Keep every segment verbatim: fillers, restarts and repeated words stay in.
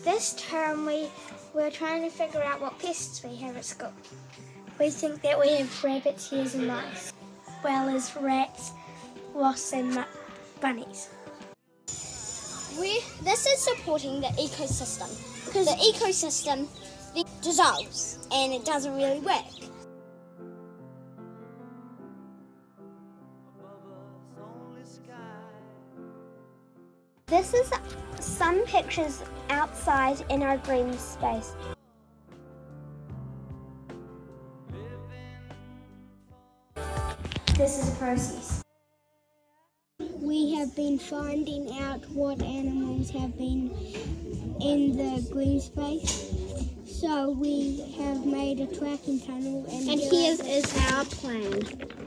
This term we we're trying to figure out what pests we have at school. We think that we have rabbits, hares and mice, as well as rats, wasps and mu bunnies. We, this is supporting the ecosystem, because the ecosystem dissolves and it doesn't really work. This is some pictures outside in our green space. This is a process. We have been finding out what animals have been in the green space. So we have made a tracking tunnel, and, and here is our plan.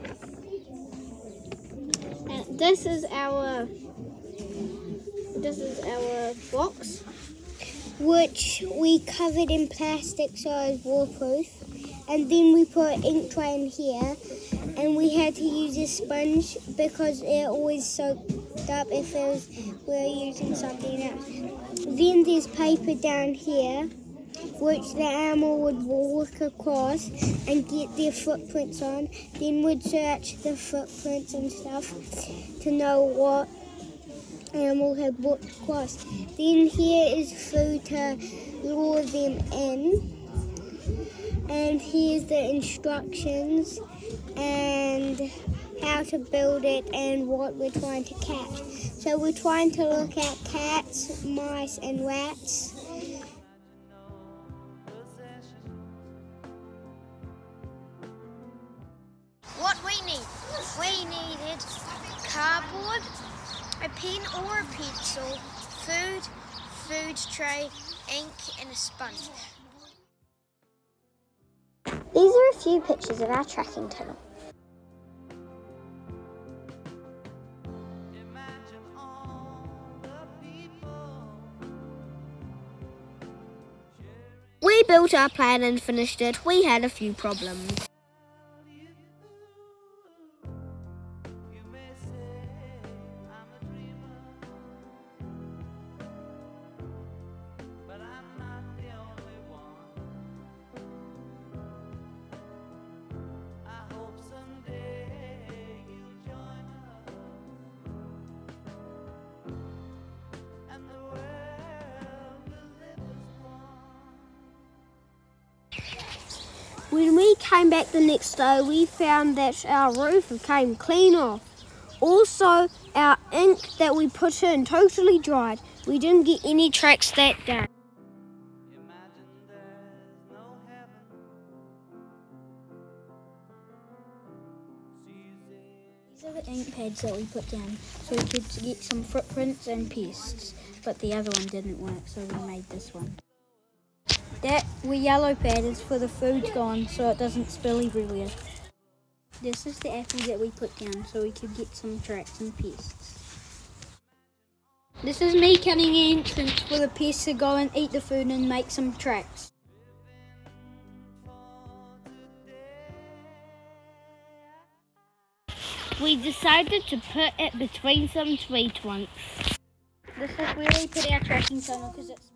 And this is our this is our box, which we covered in plastic so it's waterproof. And then we put an ink tray in here, and we had to use a sponge because it always soaked up if it was, we were using something else. Then there's paper down here, which the animal would walk across and get their footprints on. Then we'd search the footprints and stuff to know what animal had walked across. Then here is food to lure them in. And here's the instructions and how to build it and what we're trying to catch. So we're trying to look at cats, mice and rats. What we need? We needed cardboard, a pen or a pencil, food, food tray, ink and a sponge. These are a few pictures of our tracking tunnel. We built our plan and finished it. We had a few problems. When we came back the next day, we found that our roof came clean off. Also, our ink that we put in totally dried. We didn't get any tracks that day. These are the ink pads that we put down so we could get some footprints and pests, but the other one didn't work, so we made this one. That yellow pad is for the food's gone so it doesn't spill everywhere. This is the apple that we put down so we could get some tracks and pests. This is me cutting an entrance for the pests to go and eat the food and make some tracks. We decided to put it between some tree trunks. This is where we put our tracking tunnel because it's